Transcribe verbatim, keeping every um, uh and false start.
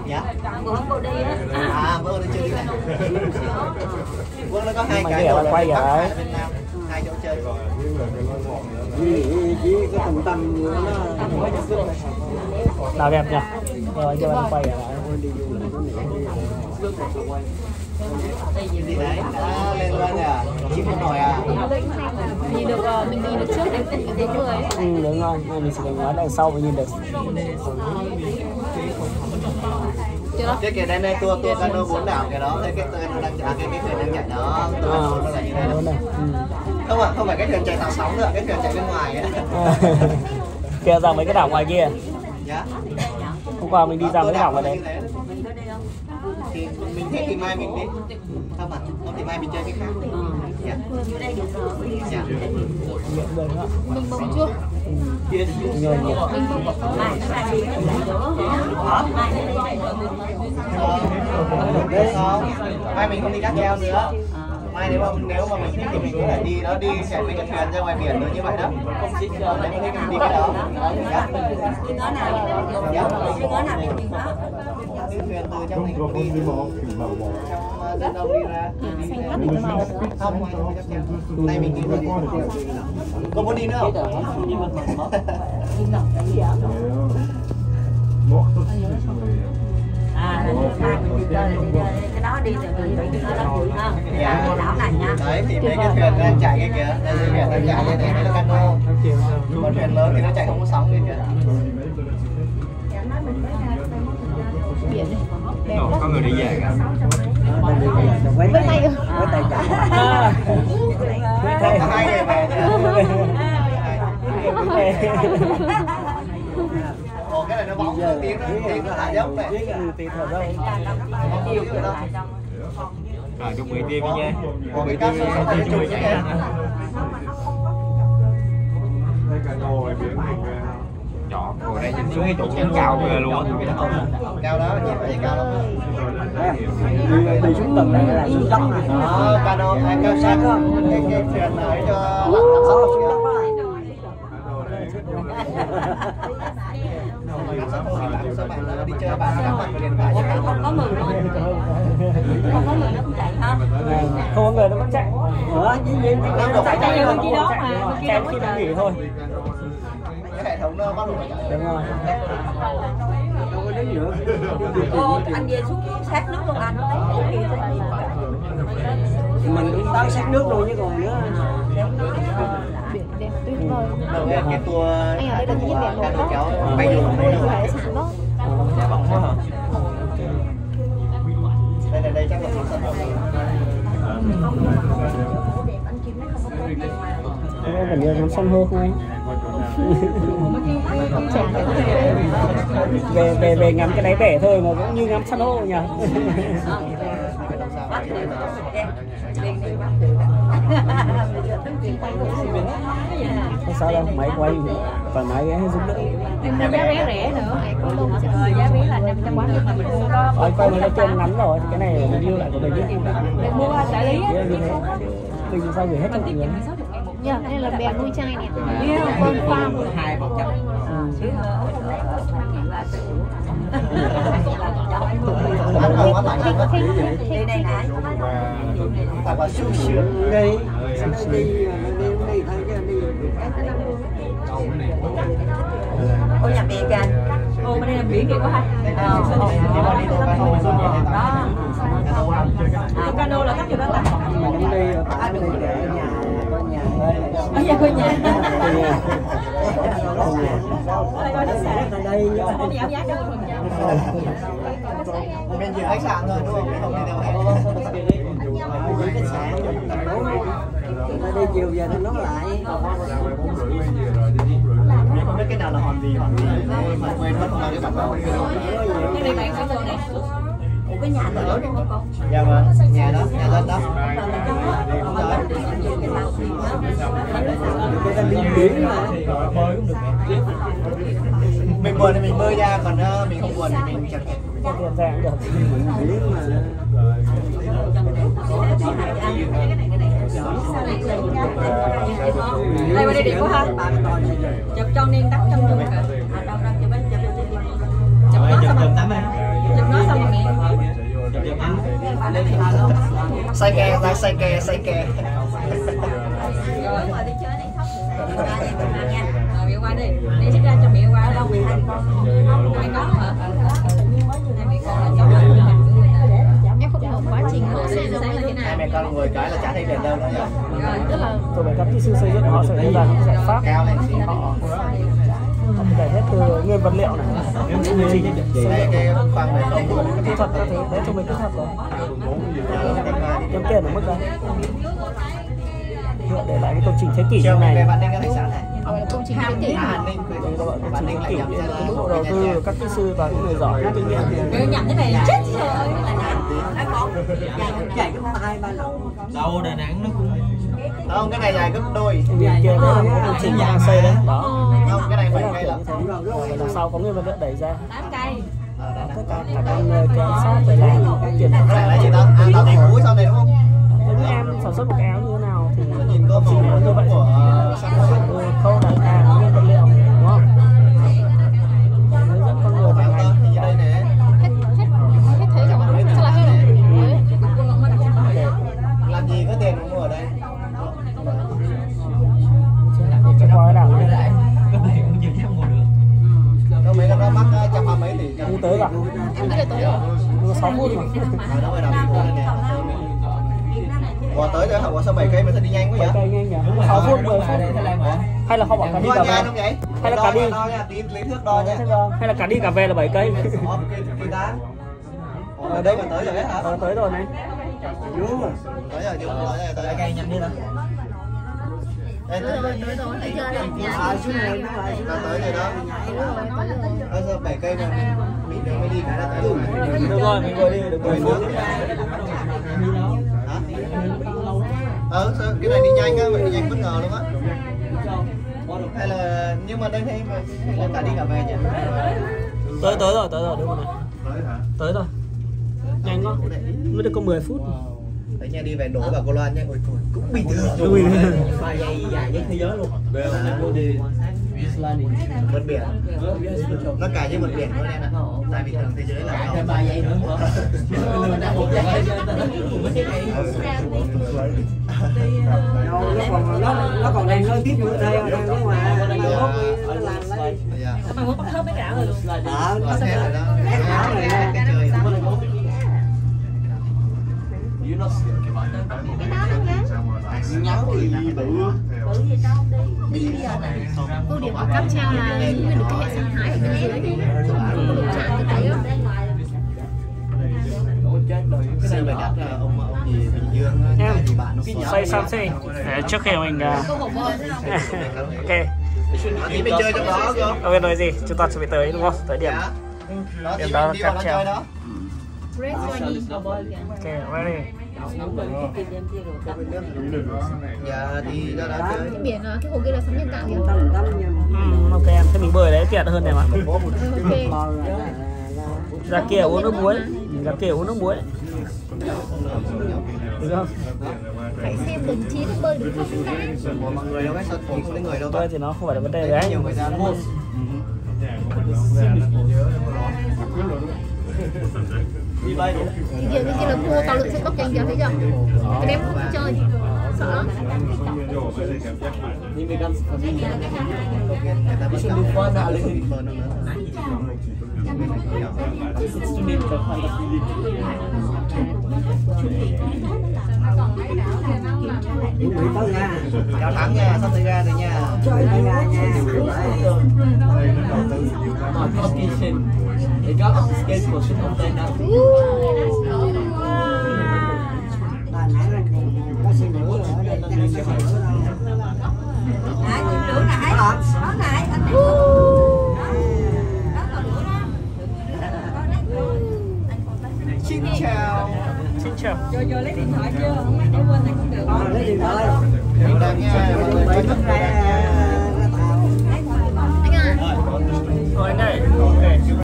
Dạ. Bữa hôm cô đi á. À bữa đi chơi đi này. Quân nó có hai mà cái cái rồi quay Bắc, rồi. hai là bên Nam, hai chỗ chơi. Chỉ cái tầm tầm nó Nào đẹp nhỉ? Rồi cho anh quay lại. Đi đấy, đã lên luôn rồi à? Chịu không nổi à? Nhìn được mình nhìn được trước đến từng cái người ấy. Ừ đúng rồi, mình chỉ cần nói đằng sau mới nhìn được. Cái kia đây này tour tour cano bốn đảo cái đó, cái cái cano đang à, cái cái thuyền đang chạy đó, tour cano nó là như thế này. Không ạ, không phải cái thuyền chạy tạo sóng nữa, cái thuyền chạy bên ngoài ấy. Kia ra mấy cái đảo ngoài kia. Dạ. Hôm qua mình đi ra mấy cái đảo ngoài đấy. Thì mình thích thì mai mình đi. Không ạ, không thì mai mình chơi cái khác. Dạ. Dạ. Mình bông chưa? Nhồi nhịp. Đấy không? Mai mình không đi cáp treo nữa. Mai nếu mà nếu mà mình thích thì mình có thể đi nó đi chạy mấy cái thuyền ra ngoài biển rồi như vậy đó. Không thích nếu mình thích mình đi cái đó. Dạ. Nó nào? Dạ. Nó nào mình đi đó. Cái thuyền từ trong thành phố đi từ trong từ đâu đi ra. Không, nay mình đi rồi. Có muốn đi nữa không? À, mình đi chơi đi chơi cái đó đi từ từ từ nó đó ha. Dạ, đảo này nha. Đấy thì mấy cái thuyền đang chạy cái kìa, đây cái thuyền đang chạy như thế, đây là cano. Còn thuyền lớn thì nó chạy không có sóng kia kìa. Có người đi về cả. với tay với tay chạy. Hai người về nữa. Ồ cái này nó bóng tiếng nó tiếng nó thả dốc này. Tiếng thở dốc. Không nhiều nữa đâu. Rồi chúc mừng team nha. Còn bị cắt xuống xong rồi chui chạy. Chọn ngồi đây nhìn xuống cái chỗ trên cao kia luôn á. Cao đó, nhìn thấy cao lắm. Đi xuống tầng này là xuống đất này. Đó, cano, à, cao sát không? Cái cái thuyền này cho lặn tắm sông xuống đó. Đi chơi bạn cắm mặt vào điện thoại chứ Không có mừng luôn. Không có mừng nó cũng chạy ha. Không có người nó vẫn chạy. Ủa, chứ gì Nó chạy chạy bên kia đó mà, bên kia Chạy đâu có khi nó chạy. nghỉ thôi. cái hệ thống nó bắt buộc phải chạy. Đúng rồi. đâu có đứng nữa. Ô, anh về xuống sát nước luôn anh. Thì mình cũng tới sát nước luôn chứ còn nữa. Biển đẹp tuyệt vời. Đầu cái cái tour Anh ở đây được nhìn biển cano đó. kéo bay đường bay đường. Hải sản đó. Bóng quá hả? Đây này đây chắc là sân rồi. Gần như ngắm san hô không anh? về về về ngắm cái đáy bể thôi mà cũng như ngắm san hô nhỉ. Không sao đâu, máy quay và máy ghé giúp đỡ. Giá vé rẻ nữa. Ờ, giá vé là năm trăm quá nhưng mà mình mua có Rồi coi nó trên ngắn rồi, cái này mình lưu lại của mình chứ. mình mua đại lý á. Như thế. Mình sao gửi hết cho mọi người. Dạ, đây là bè nuôi chai nè. Yeah. Vâng, farm. Hai một trăm. Ăn rồi quá lạnh quá. Đi đây nè. Phải vào sung sướng. Đi, đi, đi, đi, đi, thấy chứ đi. Ôi nhà bè kìa. Ô bên đây là biển kìa có hai. Ờ, đó. Cano là khách vô đó ta. Mình đi rồi phải đi để nhà có nhà. Ở nhà có nhà. Ở đây Không giảm giá cho mình Bên dưới khách sạn thôi đúng không? Không đi đâu hết. dưới khách sạn. Người ta đi chiều về thì nói lại. Không biết cái nào là hòn gì hòn gì. Mà quên mất không nói cái bản đồ. cái này bạn phải vô này. Ủa cái nhà lửa đúng không con? Dạ vâng, nhà đó, nhà đất đó. Người ta đi biển mà. Mình buồn thì mình bơi ra, còn uh, mình không buồn thì mình chặt. Tiền ra cũng được. Biển mà. Đây bên đây đẹp quá ha. Chụp cho nên đắp trong luôn kìa. À đâu đâu chụp bên chụp chụp nó xong rồi. Chụp nó Say ke ra say ke say ke. Rồi đi chơi này khóc. Đi qua đây mình ăn nha. Rồi biểu qua đi. Đi xích ra cho biểu qua đâu mười hai con. Hai con hả? Hai mẹ con là cháu mình. Em không hiểu quá trình họ xây dựng như thế nào. Hai mẹ con ngồi cái là chả thấy đèn đâu nữa nhá. Rồi Tức là tôi phải các kỹ sư xây dựng họ sẽ đưa ra những giải pháp Cao lên xí. họ họ phải hết từ nguyên vật liệu này những quy trình Đây cái khoang bê tông của kỹ thuật các thứ đấy, cho mình kỹ thuật rồi kiếm tiền ở mức đó để lại cái công trình thế kỷ như chiều này về Vạn Ninh cái khách sạn này. gọi là công trình thế kỷ. Vạn Ninh đây gọi là công Vạn trình Ninh thế là kỷ nhắm ra mức độ đầu tư các kỹ sư và những người giỏi có kinh nghiệm Nếu nhầm cái này là chết rồi. Là con. chạy có hai ba lỗ. Đâu Đà Nẵng nó cũng không, cái này dài gấp đôi. bên kia đấy là một công trình đang xây đấy đó Không, cái này đấy phải là cây kiểu là như thế làm sao có nguyên vật liệu đẩy ra tám cây. tất cả cả các nơi kèm sát phải làm tiền cái này là gì ta? À, tao tìm mũi sau này đúng không? nếu em sản xuất một cái áo như thế nào thì Nhìn có công trình nó như vậy của từ khâu đặt hàng nguyên vật liệu đúng không hướng dẫn con người vận hành như đây này. Hết hết hết thế rồi. Chắc là hết rồi. Đấy. Làm gì có tiền mua ở đây? cho qua đảo này cái này cũng chưa chắc mua được. Đâu mấy cái đó mắc trăm ba mấy tỷ. đi tới rồi Em tới tới rồi. nhưng sáu phút mà Rồi đâu phải làm gì mua đây nè. Qua tới rồi, qua số bảy cây mà sao đi nhanh quá vậy? cây nhanh nhỉ sáu phút mười phút hay là không bảo cả đi Đo cả nha về không vậy? hay là cả đi Đo nha, tí lấy thước đo nha. hay là cả đi cả về là bảy cây Ồ, kỳ ta. Ở đây mà tới rồi đấy hả? ờ, tới rồi này Tới rồi, chưa tới rồi, tới cây nhanh đi nào. Đây, Tới rồi, tới rồi. Thấy chưa? À, xuống này nó lại xuống ta tới rồi đó. Tới rồi, tới rồi. Ở giờ bảy cây mà mình mình mới đi cái là tới rồi. được rồi mình vừa đi được mười phút Hả? Ờ, sao cái này đi nhanh á, mình đi nhanh bất ngờ luôn á. Hay là nhưng mà đây thấy mà là cả đi cả về nhỉ? tới tới rồi tới rồi đúng rồi này tới rồi nhanh quá mới được có mười phút Đấy nha, đi về đổ vào Cô Loan nha. Ôi trời, cũng bình thường. Ui. ba giây dài nhất thế giới luôn. Vượt biển. Nó cả như vượt biển luôn em ạ. Tại vì thường thế giới là Thêm ba giây nữa. Một giây. Đâu, nó còn nó nó còn đang nói tiếp nữa đây, đang nói ngoài mai mốt nó làm lấy. dạ. Mai mốt bắt khớp mấy cả rồi luôn. Ờ, nó Hết sẽ rồi đó. ép áo rồi Cái nha. trời. Cái đó không nhá. Nhắm thì bự. Bự gì đâu đi. Đi bây giờ này. Ưu điểm của cáp treo là giữ được cái hệ sinh thái ở bên dưới. Không được chạm cái đấy á. Cái này phải đặt ông ông gì Bình Dương á, thì bạn nó xoay sam xê để trước khi mình uh... Câu hỏi bơi. ok Thì mình chơi trong đó cơ. ok nói gì chúng ta chuẩn bị tới đúng không tới điểm Dạ. Đó thì Điểm đó mình đi cáp vào đó treo. chơi đó. Race Johnny. ok ready Dạ thì ra đó chơi. Cái biển à, cái hồ kia là sóng nhân tạo kìa. Tâm tâm nha. ừ, ok em thế mình bơi đấy tiện hơn này mà Ok. Bò ra là- ra kia uống nước muối ra kia uống nước muối được không Phải xem đồng chí nó bơi được không ta. Ủa, mọi người đâu cái sân không thấy người đâu bơi thôi. thì nó không phải là vấn đề Đấy, đấy nhiều người ra đúng không? Đi bay đi. Thì kia, cái kia là cua tàu lượn siêu tốc kìa, thấy chưa? Cái đêm không chơi. Sợ lắm. Người ta bắt đầu qua nào lên bờ nữa. Chuẩn bị tới nha. Chào thắng nha, sắp tới ra rồi nha. Chơi tới nha nha. Đà Nẵng là có xe nữa rồi ở đây đang xe nữa đâu. Nãy lửa nãy. Đó nãy anh. Xin chào. xin chào Rồi rồi lấy điện thoại chưa? Không để quên này cũng được. Ờ, lấy điện thoại. Chào nha, mọi người Bảy chúc phút mừng ra